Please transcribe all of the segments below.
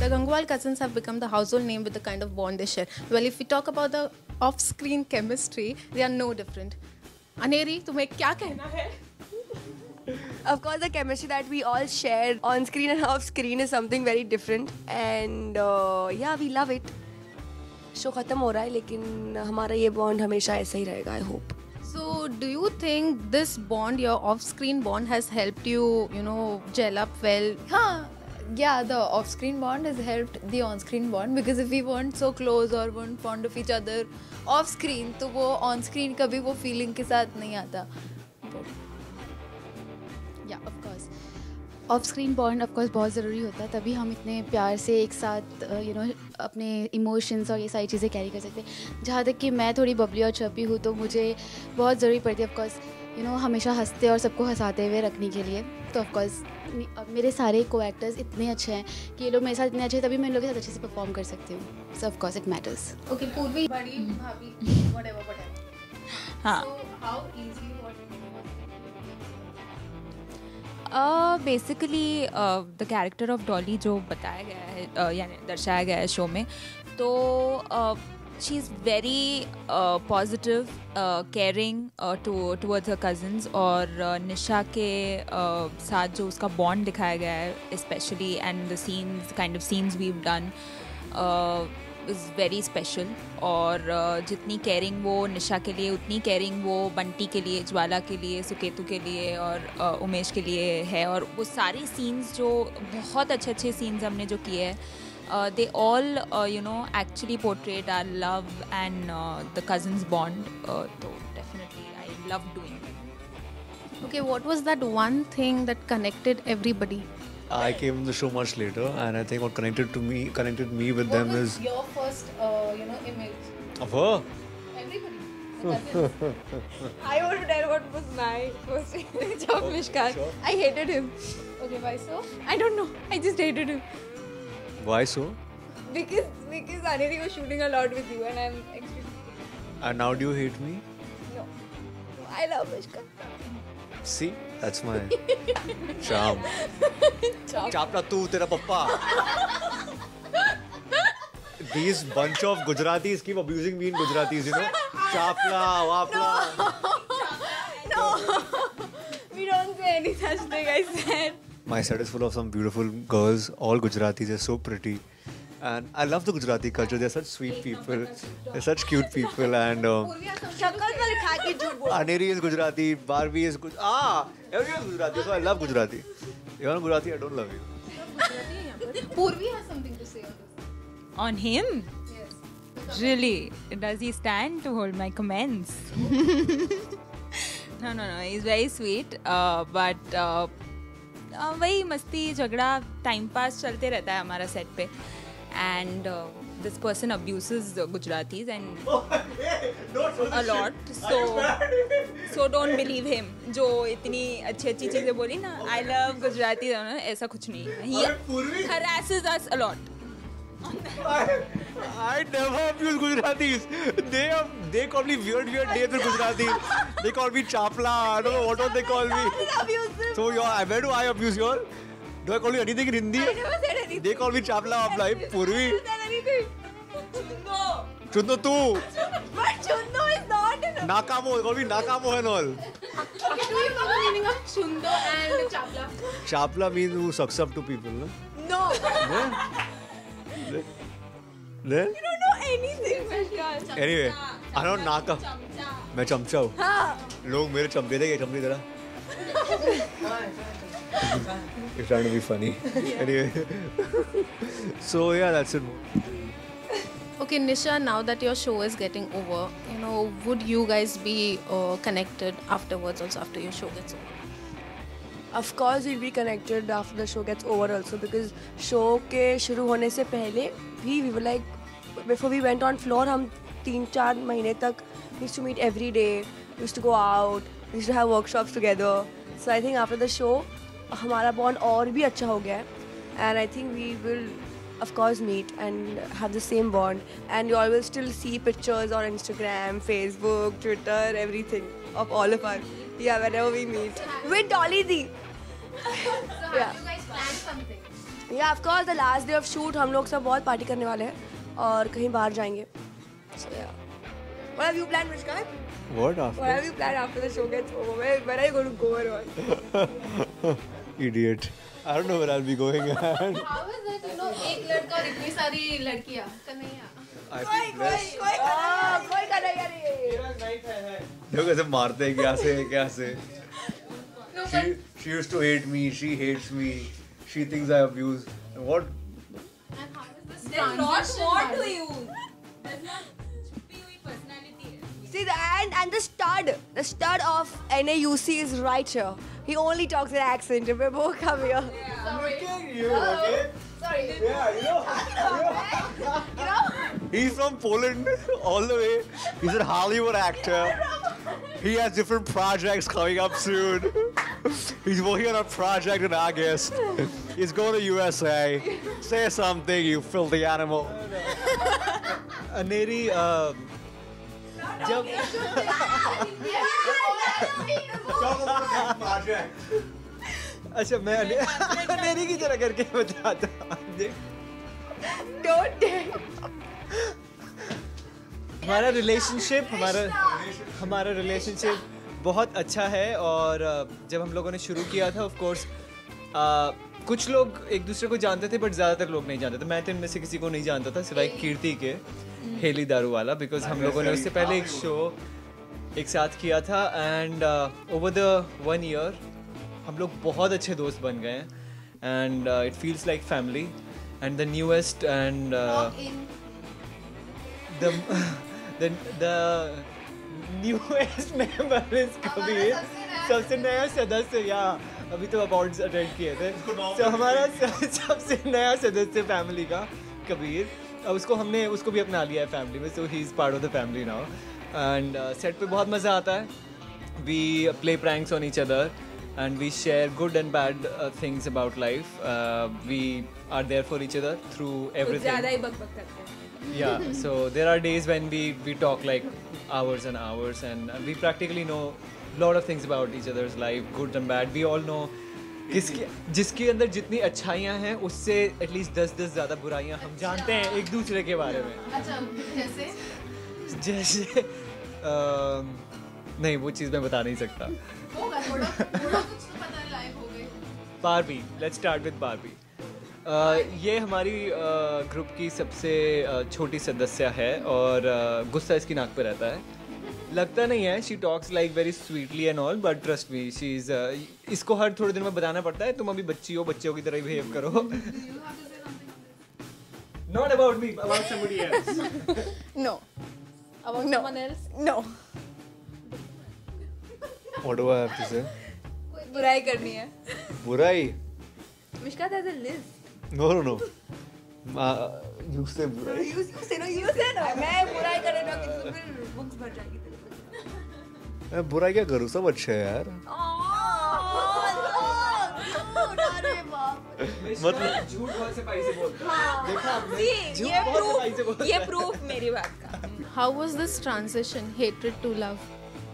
The Gangwal cousins have become the household name with the kind of bond they share. Well, if we talk about the off-screen chemistry, they are no different. Aneri, तुम्हें क्या कहना है? Of course, the chemistry that we all share on screen and off screen is something very different, and yeah, we love it. Show खत्म हो रहा है, लेकिन हमारा ये bond हमेशा ऐसा ही रहेगा. I hope. So, do you think this bond, your off-screen bond, has helped you, gel up well? Yeah, the off-screen bond has helped the on-screen bond, because if we weren't so close or weren't fond of each other off-screen, तो वो on-screen कभी वो feeling के साथ नहीं आता. या of course off screen bond of course बहुत ज़रूरी होता है, तभी हम इतने प्यार से एक साथ अपने इमोशंस और ये सारी चीज़ें कैरी कर सकते हैं. जहाँ तक कि मैं थोड़ी बबली और चर्पी हूँ, तो मुझे बहुत ज़रूरी पड़ती है ऑफ कोर्स हमेशा हंसते और सबको हंसाते हुए रखने के लिए. तो ऑफ कोर्स मेरे सारे को एक्टर्स इतने अच्छे हैं कि ये लोग मेरे साथ इतने अच्छे हैं, तभी मैं इन लोगों के साथ अच्छे से परफॉर्म कर सकती हूँ. So of course it matters. Okay, Purvi, बड़ी, भाभी, whatever. हाँ. So how easy was it? Basically the character of Dolly जो बताया गया है यानी दर्शाया गया है शो में, तो she is very positive, caring towards her cousins. और निशा के साथ जो उसका बॉन्ड दिखाया गया है specially, and the scenes kind of scenes we have done is very special. और जितनी केयरिंग वो निशा के लिए, उतनी केयरिंग वो बंटी के लिए, ज्वाला के लिए, सुकेतु के लिए और उमेश के लिए है. और वो सारे सीन्स जो बहुत अच्छे सीन्स हमने जो किए हैं, they all actually portrayed our love and the cousins bond. So definitely I love doing it. Okay, what was that one thing that connected everybody? I came on the show much later, and I think what connected me with them is your first image of her. everybody? I want to tell what was my first image of Mishkan. Sure. I hated him. Okay, why so? I don't know. I just hated him. Why so? Because Aneri was shooting a lot with you, and I'm extremely. And now do you hate me? No, I love Mishkan. See, that's my charm. Chapla tu, tera papa. These bunch of Gujaratis keep abusing me in Gujaratis, Chapla, wapla. No, we don't say any such thing. I said. My set is full of some beautiful girls, all Gujaratis. They're so pretty. And I love the Gujarati culture. They're such sweet people. They're such cute people. And Aneri is Gujarati. Barbie is everyone is Gujarati. So I love Gujarati. If you're not Gujarati, I don't love you. Purvi has something to say on this. On him? Yes. Really? Does he stand to hold my comments? No. He's very sweet. But वही मस्ती झगड़ा time pass चलते रहता है हमारा set पे. And this person abuses Gujaratis and a lot, so don't believe him. जो इतनी अच्छी चीज़ें बोली ना, आई लव गुजराती, ऐसा कुछ नहीं है. He harasses us a lot. I never abuse Gujaratis. They call me weird names in Gujarati. They call me Chapla. I don't know what they call me. So where do I abuse you all? Do I call you anything in Hindi? I never said anything. They call me Chapla. Purvi. I never said anything. Chunno tu. But Chundo is not an. Nakamo. They call me Nakamo and all. Okay, do you know the meaning of Chundo and Chapla? Chapla means who sucks up to people, no? No. Then? You don't know anything, Mishkan. Anyway, I don't Naka. मैं चमचा हूँ. हाँ. लोग मेरे चमचे थे, चमचे तरह. You're trying to be funny. Anyway. So yeah, that's it. Okay, Nisha, now that your show is getting over, would you guys be connected afterwards also, after your show gets over? Of course, we'll be connected after the show gets over also, because show के शुरू होने से पहले भी we were like, before we went on floor, हम 3-4 महीने तक used to meet every day, used to go out, used to have workshops together. So I think after the show, हमारा bond और भी अच्छा हो गया है, and I think we will of course meet and have the same bond, and you all will still see pictures on Instagram, Facebook, Twitter, everything of all of us. Yeah, whenever we meet with Dolly Di. So have you guys planned something? या of course the last day of shoot हम लोग सब बहुत party करने वाले हैं और कहीं बाहर जाएंगे. So yeah. What have you planned, Mishka? What What have you planned after the show gets over? Where are you going to go and all? Idiot. I don't know where I'll be going. How is it, you know, एक लड़का और इतनी सारी लड़कियाँ? Kanhaiya. I feel blessed. कोई का नहीं यार. देखो कैसे मारते हैं क्या से. She used to hate me. She hates me. She thinks I abuse. What? And how is this There's not transition? more to you. There's not छुपी हुई personality है. See and the stud of NAUC is right here. He only talks in accent. Bebo, come here. Sorry. Yeah, you know. He's from Poland all the way. He's a Hollywood actor. He has different projects coming up soon. He's working on a project in August. He's going to USA. Say something, you filthy animal. Aneri जब अच्छा मैं अनेरी की तरह करके बताता देख हमारा relationship बहुत अच्छा है. और जब हम लोगों ने शुरू किया था ऑफ कोर्स कुछ लोग एक दूसरे को जानते थे बट ज़्यादातर लोग नहीं जानते थे. मैं तो इनमें से किसी को नहीं जानता था सिवाय कीर्ति के, हेली दारू वाला, बिकॉज हम लोगों ने उससे पहले एक शो एक साथ किया था. एंड ओवर द 1 year हम लोग बहुत अच्छे दोस्त बन गए हैं. And it feels like family. And the newest and the newest member is Kabir. सबसे नया सदस्य. या अभी तो अवार्ड्स अटेंड किए थे. तो हमारा सबसे नया सदस्य फैमिली का कबीर. उसको भी अपना लिया है फैमिली में. So he is part of the family now. And set पे बहुत मज़ा आता है. We play pranks on each other and we share good and bad things about life. We are there for each other through everything. ज़्यादा ही बक-बक करते हैं. Yeah, so there are days when we talk like hours and hours, and we practically know a lot of things about each other's life, good and bad. We all know जिसके अंदर जितनी अच्छाइयाँ हैं उससे at least 10 ज़्यादा बुराइयाँ हम जानते हैं एक दूसरे के बारे में. अच्छा, जैसे नहीं वो चीज़ मैं बता नहीं सकता. होगा थोड़ा कुछ तो पता लाइव हो गए. Barbie. Let's start with Barbie. ये हमारी ग्रुप की सबसे छोटी सदस्य है और गुस्सा इसकी नाक पे रहता है. लगता नहीं है. She talks like very sweetly and all but trust me she is इसको हर थोड़े दिन में बताना पड़ता है तुम अभी बच्चियों की तरह ही बिहेव करो. Not about me, about somebody else. No. About someone else? No. What do I have to say? बुराई करनी है. बुराई? Mishka, there's a list. No. You say बुराई. You say no. मैं बुराई कर रहा हूँ कि फिर बुक्स भर जाएगी तेरे पे. मैं बुराई क्या करूँ? सब अच्छा है यार. मतलब झूठ बहुत सफाई से बोलता है. देखा आपने? ये प्रूफ मेरी बात का. How was this transition, hatred to love?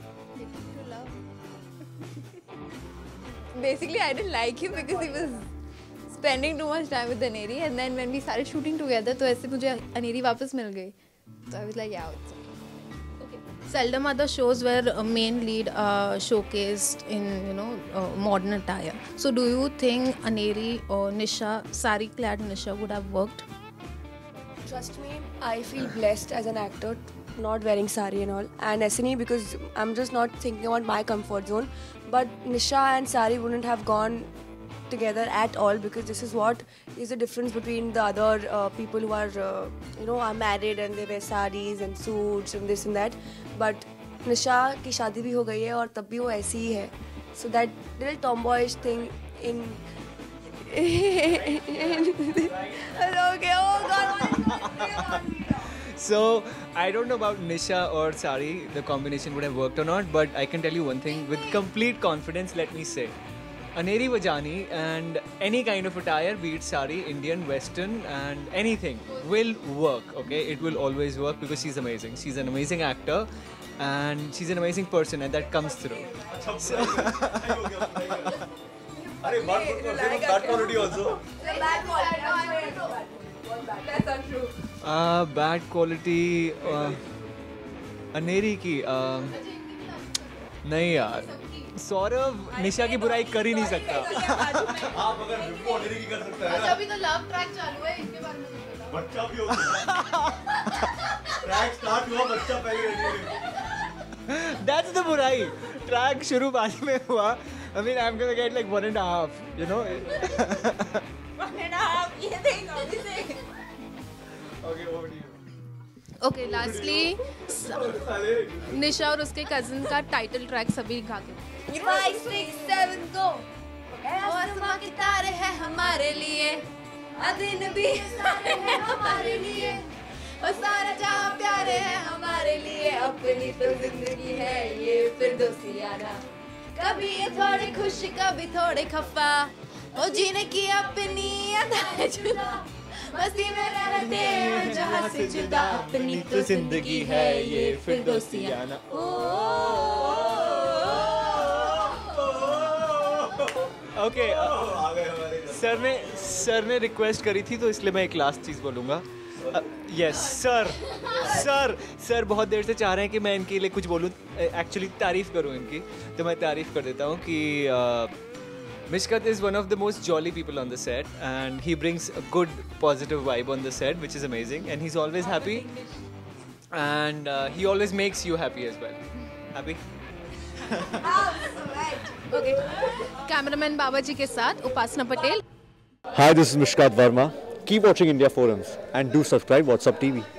Basically, I didn't like him because he was spending too much time with Aneri, and then when we started shooting together, तो ऐसे मुझे Aneri वापस मिल गई. So I was like, yeah, it's okay. Seldom are the shows where a main lead showcased in modern attire. So do you think Aneri or Nisha, sari-clad Nisha, would have worked? Trust me, I feel blessed as an actor not wearing sari and all, and SNE because I'm just not thinking about my comfort zone. But Nisha and sari wouldn't have gone together at all because this is what is the difference between the other people who are are married and they wear saris and suits and this and that. But Nisha की शादी भी हो गई है और तब भी वो ऐसी ही है. So that little tomboyish thing in okay, oh God. So I don't know about Nisha or Sari, the combination would have worked or not, but I can tell you one thing with complete confidence. Let me say, Aneri Vajani and any kind of attire, be it sari, Indian, Western, and anything, will work. Okay, it will always work because she's amazing. She's an amazing actor, and she's an amazing person, and that comes through. That quality also. Bad quality Aneri की नहीं यार, सौरभ निशा की बुराई कर ही नहीं सकता। आप अगर विप्पो अनेरी की कर सकता है। अभी तो लव ट्रैक चालू है, इनके बारे में नहीं पता। बच्चा भी होगा। ट्रैक स्टार्ट हुआ, बच्चा पहले रेडी। That's the बुराई। ट्रैक शुरू बाद में हुआ। I mean, I'm gonna get like 1.5, you know. 1.5 ये देख अभी देख। Okay, over to you. Okay lastly Nisha और उसके कजिन का टाइटल ट्रैक सभी गा के 5, 6, 7 go। आसमां के तारे हैं हमारे लिए, दिन भी सारे हैं हमारे लिए, और सारा जहां प्यारे हैं हमारे लिए, अपनी तो जिंदगी है ये फिरदौसियाना, कभी ये थोड़े खुश कभी थोड़े खफा, और जीने की अपनी अदाएं जुदा, मस्ती में रहते हैं जहां से जुदा, अपनी तो जिंदगी है ये फिरदौसियाना। ओके सर ने रिक्वेस्ट करी थी तो इसलिए मैं एक लास्ट चीज़ बोलूँगा। यस सर बहुत देर से चाह रहे हैं कि मैं इनके लिए कुछ बोलूँ, एक्चुअली तारीफ़ करूँ इनकी, तो मैं तारीफ़ कर देता हूँ कि Mishkat is one of the most jolly people on the set, and he brings a good positive vibe on the set, which is amazing, and he's always happy, and he always makes you happy as well. Happy? Okay cameraman बाबा जी के साथ उपासना Patel. Hi, this is Mishkat Verma. Keep watching India Forums and do subscribe WhatsApp TV.